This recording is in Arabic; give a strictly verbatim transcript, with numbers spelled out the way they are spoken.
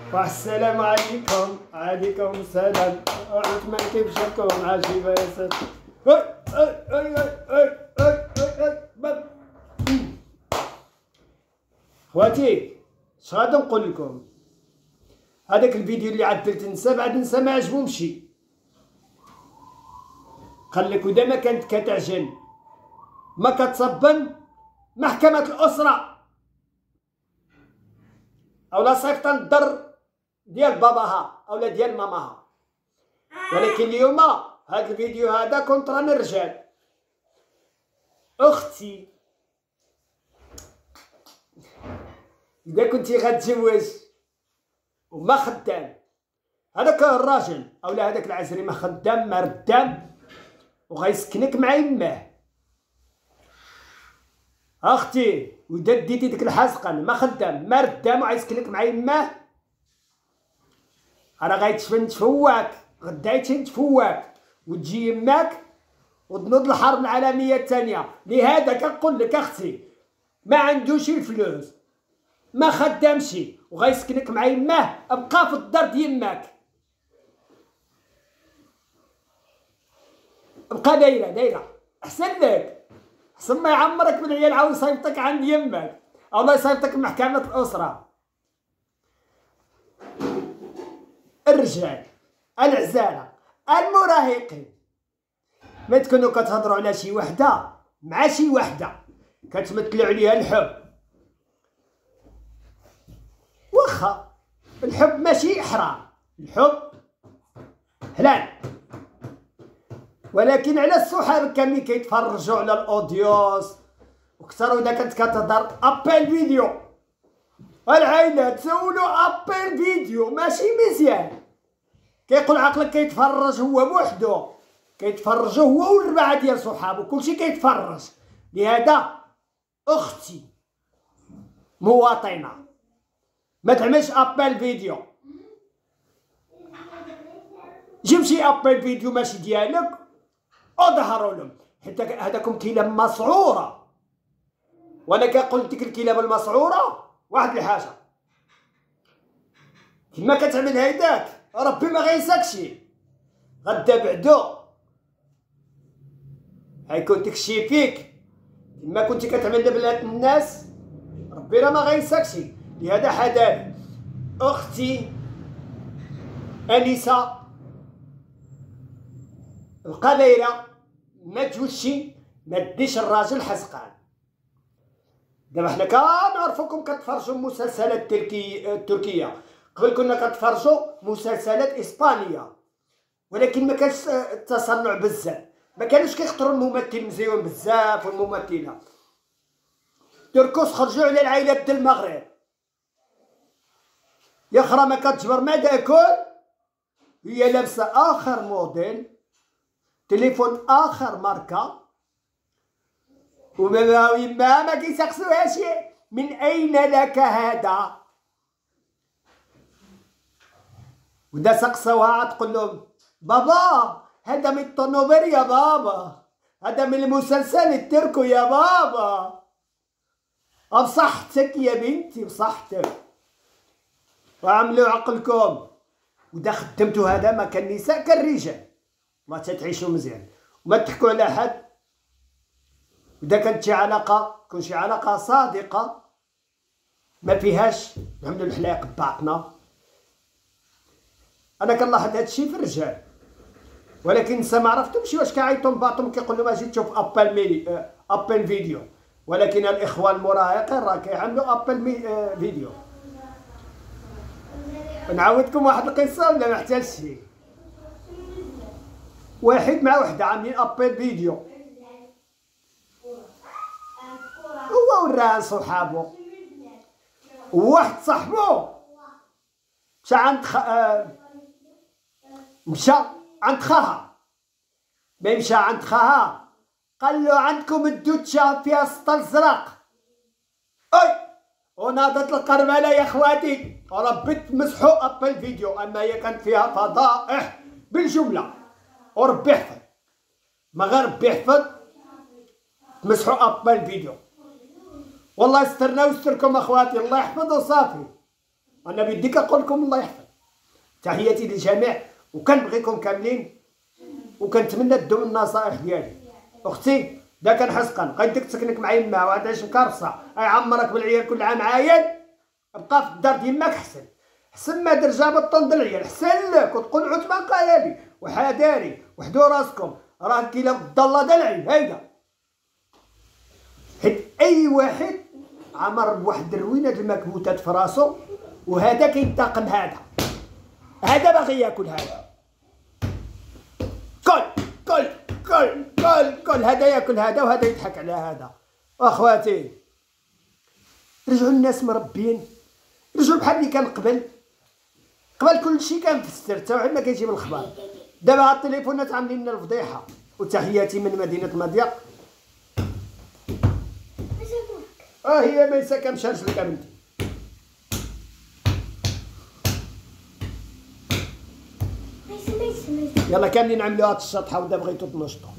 والسلام عليكم. عليكم السلام. عثمان كيف شكون عاجب يا سيدي؟ اي اي اي اي اي اي خواتي اش غادي نقول لكم؟ هذاك الفيديو اللي عدلت نسى بعد نسى ما عجبهمشي، قال لك ودا ما كانت كتعجن ما كتصبن محكمة الأسرة أولا صيفط الضر ديال باباها أولا ديال ماماها. ولكن اليوم هذا الفيديو هذا كونطران الرجال. أختي إذا كنتي غتزوج وما خدام، هذاك الراجل أولا هذاك العزري ما خدام ما ردام وغيسكنك مع يماه. اختي وإذا ديتي ديك الحزقن ما خدام ما ردام وغيسكنك مع يماه، راه غيتشفن تفواك غدا يتفواك وتجي يماك وتنوض الحرب العالميه الثانيه. لهذا كنقول لك اختي ما عندوش الفلوس ما خدامش وغيسكنك مع يماه، ابقى في الدار ديال يماك، بقى دايره دايره احسن لك، احسن ما يعمرك من عيال عاود يصيفطك عند يماك او الله يصيفطك محكمه الاسره. الرجال العزاله المراهقين ما تكونوا كتهضروا على شي وحده مع شي وحده كتمثلوا عليها الحب، واخا الحب ماشي حرام، الحب حلال، ولكن على الصحاب كاملين كيتفرجوا على الاوديوس وكثروا اذا كنت كتهضر ابل فيديو العائله تسولوا ابل فيديو ماشي مزيان. كيقول عقلك كيتفرج هو بوحدو، كيتفرجوا هو والربعه ديال صحابو كلشي كيتفرج. لهذا اختي مواطنه ما تعملش ابل فيديو، جيب شي ابل فيديو ماشي ديالك وظهروا لهم، حتى هذاكم كلاب مسعوره. وانا كنقول ديك الكلاب المسعوره واحد الحاجه، كيما كتعمل هيداك ربي ما غينساكش، غدا بعدو غيكون داكشي فيك كيما كنتي كتعمل لبنات الناس ربي راه ما غينساكش. لهذا حذاري اختي انسه القبيله ما تجوزشي ما ديش الراجل حزقان. دابا حنا كنعرفوكم كتفرجوا مسلسلات تركي التركيه، قبل كنا كتفرجوا مسلسلات اسبانيه، ولكن ما كانش التصنع بزاف، ما كانوش كيختاروا الممثل مزيون بزاف والممثله. تركوس خرجوا على العائلات ديال المغرب، يا خرا ما كتجبر ما تاكل، هي لابسه اخر موديل تليفون اخر ماركه وما ما ما كيسقسوهاش من اين لك هذا، ودا سقسوها تقول لهم بابا هذا من الطنوبر يا بابا، هذا من المسلسل التركو يا بابا. بصحتك يا بنتي بصحتك، وعملوا عقلكم. ودا خدمتوا هذا ما كان نساء كالرجال، ما تتعيشوا مزيان وما تحكوا على حد. ودا كانت شي علاقه تكون شي علاقه صادقه ما فيهاش نعملوا الحلايق ببعضنا. انا كنلاحظ هذا الشيء في الرجال، ولكن نسا ما عرفتهمش واش كيعيطوا لبعضهم كيقول لهم اجي تشوف ابل ميدي ابل فيديو، ولكن الاخوان المراهقين راه كيعملوا ابل فيديو. نعاودكم واحد القصه ولا ما احتاجش شي. واحد مع وحده عاملين ابل فيديو، هو وراه صحابو، وواحد صاحبو مشى عند خ... آه... مشى عند خاها، ملي مشى عند خاها قال له عندكم الدوتشا فيها سطل زرق. اي وناضت القرمله يا خواتي ربي تمسحوا ابل فيديو، اما هي كانت فيها فضائح بالجمله. وربي يحفظ ما غير ربي يحفظ تمسحوا ابل فيديو. والله يسترنا ويستركم اخواتي، الله يحفظ وصافي. انا بدي كنقول لكم الله يحفظ. تحياتي للجميع وكنبغيكم كاملين وكنتمنى تدوم النصائح ديالي. اختي دا كنحسقن غيديك تسكنك مع يما وغتعيش مكرصه، اي عمرك بالعيال كل عام عايد، بقى في الدار ديال يماك حسن حسن ما درجه بالطن ديال العيال حسن لك. وتقول عثمان قال لي وحداري وحدوا راسكم راه كاينه بالضله د العين هيدا، حيت اي واحد عمر بواحد الروينه د المكبوتات في راسو وهذا كينتقم هذا هذا باغي ياكل هذا كل كل كل كل كل هذا ياكل هذا وهذا يضحك على هذا. اخواتي رجعوا الناس مربين، رجعوا بحال اللي كان قبل. قبل كلشي كان في السر حتى واحد ما كيجيب الخبر. دابا هاد التليفونات عاملين لنا الفضيحه. وتحياتي من مدينه مضيق. اه هي ميسا كنشارج لك بنتي. يلا كاملين نعملوا هاد الشطحه ودا بغيتو تنشطوا.